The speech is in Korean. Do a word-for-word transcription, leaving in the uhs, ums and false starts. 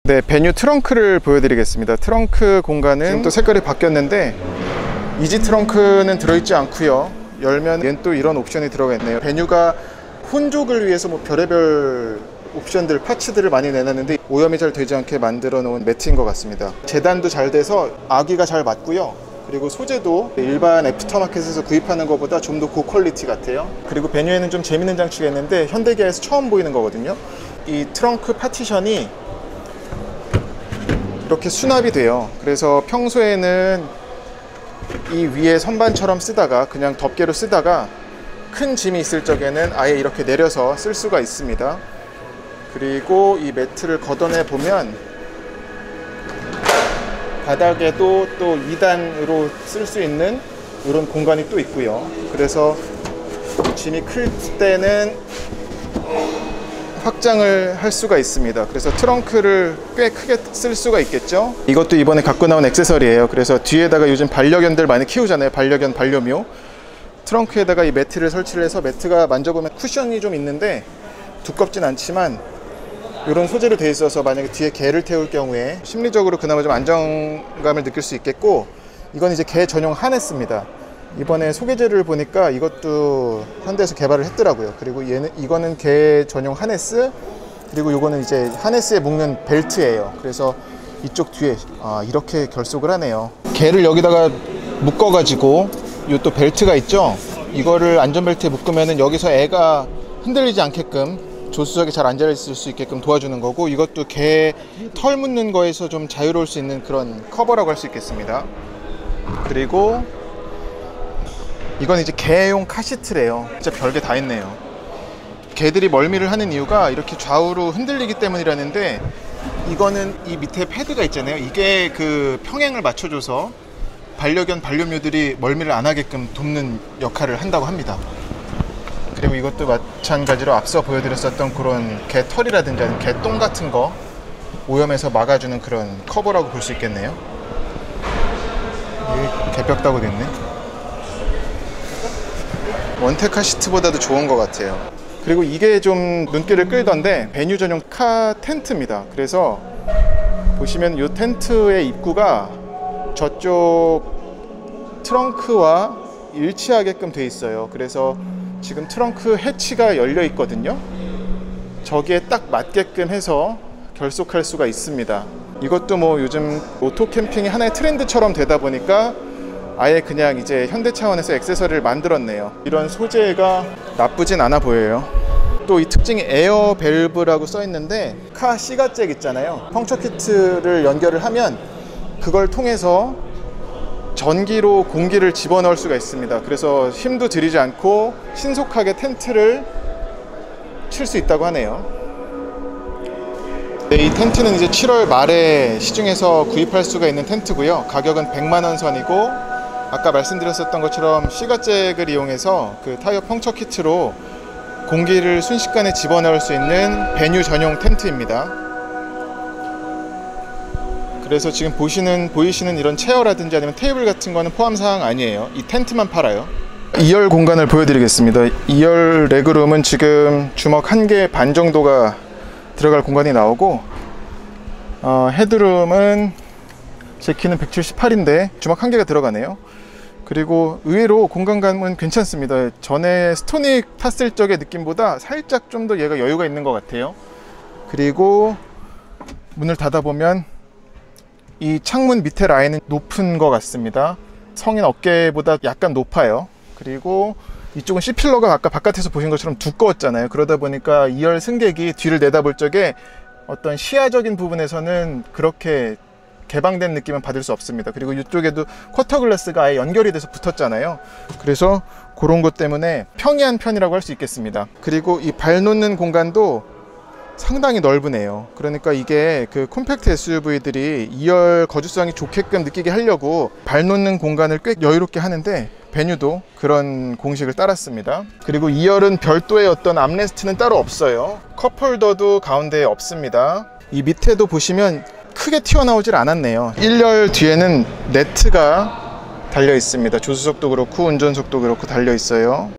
네, 베뉴 트렁크를 보여드리겠습니다. 트렁크 공간은 지금 또 색깔이 바뀌었는데 이지 트렁크는 들어있지 않고요. 열면 얘는 또 이런 옵션이 들어가 있네요. 베뉴가 혼족을 위해서 뭐 별의별 옵션들, 파츠들을 많이 내놨는데 오염이 잘 되지 않게 만들어 놓은 매트인 것 같습니다. 재단도 잘 돼서 아기가 잘 맞고요. 그리고 소재도 일반 애프터마켓에서 구입하는 것보다 좀 더 고퀄리티 같아요. 그리고 베뉴에는 좀 재밌는 장치가 있는데 현대기아에서 처음 보이는 거거든요. 이 트렁크 파티션이 이렇게 수납이 돼요. 그래서 평소에는 이 위에 선반처럼 쓰다가 그냥 덮개로 쓰다가 큰 짐이 있을 적에는 아예 이렇게 내려서 쓸 수가 있습니다. 그리고 이 매트를 걷어내 보면 바닥에도 또 이 단으로 쓸 수 있는 이런 공간이 또 있고요. 그래서 짐이 클 때는 확장을 할 수가 있습니다. 그래서 트렁크를 꽤 크게 쓸 수가 있겠죠. 이것도 이번에 갖고 나온 액세서리예요. 그래서 뒤에다가 요즘 반려견들 많이 키우잖아요. 반려견, 반려묘. 트렁크에다가 이 매트를 설치를 해서 매트가 만져보면 쿠션이 좀 있는데 두껍진 않지만 이런 소재로 되어 있어서 만약에 뒤에 개를 태울 경우에 심리적으로 그나마 좀 안정감을 느낄 수 있겠고, 이건 이제 개 전용 하네스입니다. 이번에 소개제를 보니까 이것도 현대에서 개발을 했더라고요. 그리고 얘는 이거는 개 전용 하네스, 그리고 이거는 이제 하네스에 묶는 벨트예요. 그래서 이쪽 뒤에 아, 이렇게 결속을 하네요. 개를 여기다가 묶어 가지고 이 또 벨트가 있죠. 이거를 안전벨트에 묶으면은 여기서 애가 흔들리지 않게끔 조수석에 잘 앉아 있을 수 있게끔 도와주는 거고, 이것도 개 털 묻는 거에서 좀 자유로울 수 있는 그런 커버라고 할 수 있겠습니다. 그리고 이건 이제 개용 카시트래요. 진짜 별게 다 있네요. 개들이 멀미를 하는 이유가 이렇게 좌우로 흔들리기 때문이라는데, 이거는 이 밑에 패드가 있잖아요. 이게 그 평행을 맞춰줘서 반려견, 반려묘들이 멀미를 안 하게끔 돕는 역할을 한다고 합니다. 그리고 이것도 마찬가지로 앞서 보여드렸었던 그런 개 털이라든지 아니면 개 똥 같은 거 오염해서 막아주는 그런 커버라고 볼 수 있겠네요. 이게 개벽다고 됐네. 원테 카시트보다도 좋은 것 같아요. 그리고 이게 좀 눈길을 끌던데 베뉴 전용 카 텐트입니다. 그래서 보시면 이 텐트의 입구가 저쪽 트렁크와 일치하게끔 돼 있어요. 그래서 지금 트렁크 해치가 열려 있거든요. 저기에 딱 맞게끔 해서 결속할 수가 있습니다. 이것도 뭐 요즘 오토 캠핑이 하나의 트렌드처럼 되다 보니까 아예 그냥 이제 현대 차원에서 액세서리를 만들었네요. 이런 소재가 나쁘진 않아 보여요. 또 이 특징이 에어 밸브라고 써 있는데, 카 C가잭 있잖아요. 펑처 키트를 연결을 하면 그걸 통해서 전기로 공기를 집어넣을 수가 있습니다. 그래서 힘도 들이지 않고 신속하게 텐트를 칠 수 있다고 하네요. 네, 이 텐트는 이제 칠월 말에 시중에서 구입할 수가 있는 텐트고요. 가격은 백만 원 선이고, 아까 말씀드렸었던 것처럼 C가잭을 이용해서 그 타이어 펑처 키트로 공기를 순식간에 집어넣을 수 있는 베뉴 전용 텐트입니다. 그래서 지금 보시는, 보이시는 이런 체어라든지 아니면 테이블 같은 거는 포함사항 아니에요. 이 텐트만 팔아요. 이 열 공간을 보여드리겠습니다. 이 열 레그룸은 지금 주먹 한 개 반 정도가 들어갈 공간이 나오고, 어, 헤드룸은 제 키는 백칠십팔인데 주먹 한 개가 들어가네요. 그리고 의외로 공간감은 괜찮습니다. 전에 스토닉 탔을 적의 느낌보다 살짝 좀 더 얘가 여유가 있는 것 같아요. 그리고 문을 닫아보면 이 창문 밑에 라인은 높은 것 같습니다. 성인 어깨보다 약간 높아요. 그리고 이쪽은 C필러가 아까 바깥에서 보신 것처럼 두꺼웠잖아요. 그러다 보니까 이 열 승객이 뒤를 내다볼 적에 어떤 시야적인 부분에서는 그렇게 개방된 느낌은 받을 수 없습니다. 그리고 이쪽에도 쿼터 글라스가 아예 연결이 돼서 붙었잖아요. 그래서 그런 것 때문에 평이한 편이라고 할 수 있겠습니다. 그리고 이 발 놓는 공간도 상당히 넓으네요. 그러니까 이게 그 콤팩트 에스유브이들이 이 열 거주성이 좋게끔 느끼게 하려고 발 놓는 공간을 꽤 여유롭게 하는데, 베뉴도 그런 공식을 따랐습니다. 그리고 이 열은 별도의 어떤 암레스트는 따로 없어요. 컵홀더도 가운데에 없습니다. 이 밑에도 보시면 크게 튀어나오질 않았네요. 일 열 뒤에는 네트가 달려 있습니다. 조수석도 그렇고 운전석도 그렇고 달려 있어요.